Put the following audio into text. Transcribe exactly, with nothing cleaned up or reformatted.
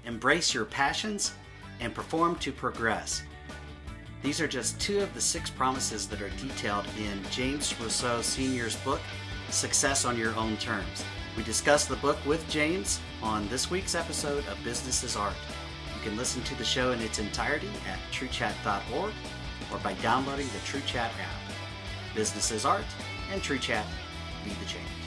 embrace your passions, and perform to progress. These are just two of the six promises that are detailed in James Rousseau Senior's book, Success on Your Own Terms. We discuss the book with James on this week's episode of Business is Art. You can listen to the show in its entirety at true chat dot org or by downloading the TrueChat app. Business is Art, and TrueChat, be the change.